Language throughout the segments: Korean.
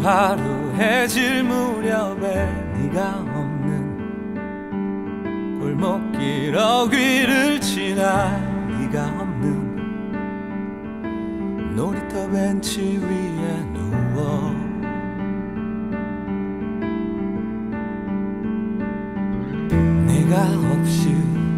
하루 해질 무렵에 네가 없는 골목길 어귀를 지나 네가 없는 놀이터 벤치 위에 누워 네가 없이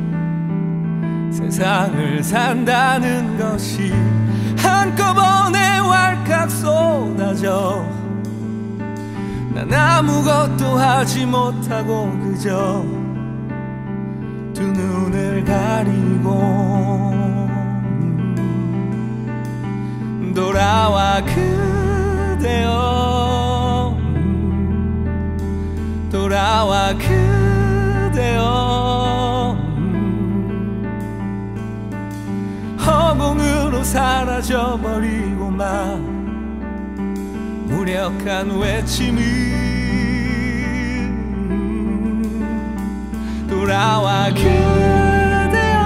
세상을 산다는 것이 한꺼번에 왈칵 쏟아져 난 아무것도 하지 못하고 그저 두 눈을 가리고 돌아와 그대여 돌아와 그대여 허공으로 사라져버리고만 무력한 외침이 돌아와 그대여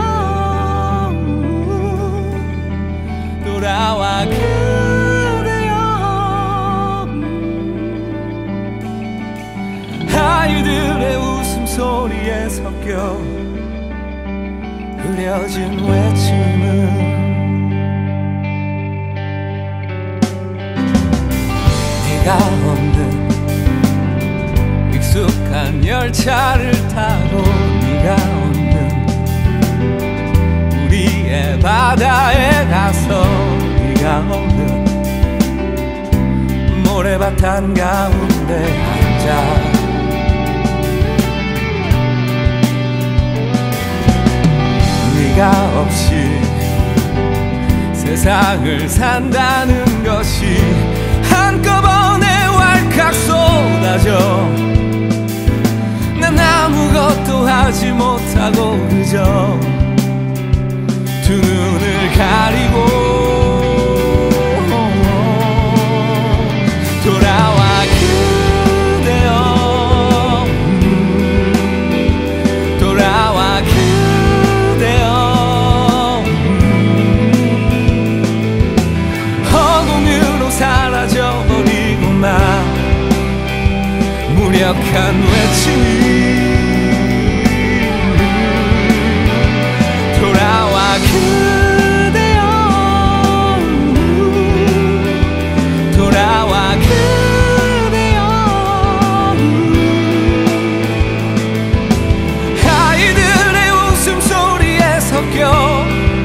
돌아와 그대여 아이들의 웃음소리에 섞여 흐려진 외침은 네가 없는 익숙한 열차를 타고 네가 없는 우리의 바다에 가서 네가 없는 모래밭 한가운데 앉아 네가 없이 세상을 산다는 것이 한꺼번에 왈칵 쏟아져 난 아무것도 하지 못하고 그저 두 눈을 가리고 돌아와 그대여 돌아와 그대여 허공으로 사라져버리고만 무력한 외침이 돌아와 그대여 돌아와 그대여 아이들의 웃음소리에 섞여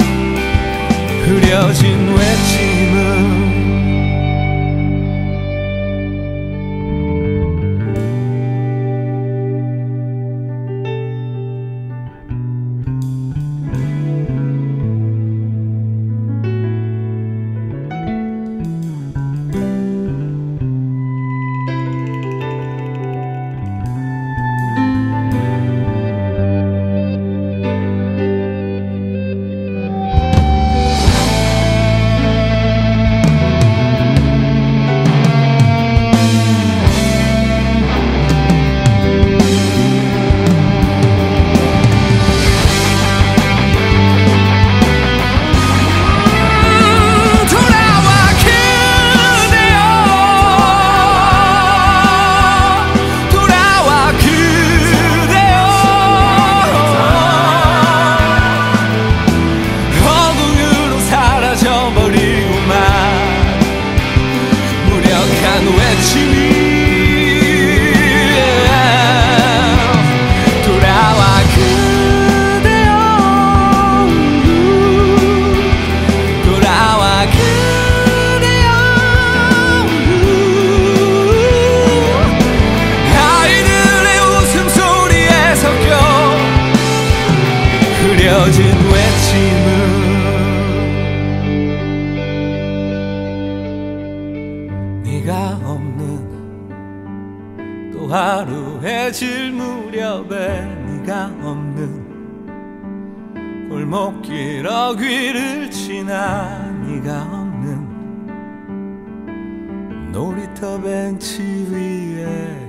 흐려진 외침은 흐려진 외침은 네가 없는 또 하루 해질 무렵에 네가 없는 골목길 어귀를 지나 네가 없는 놀이터 벤치 위에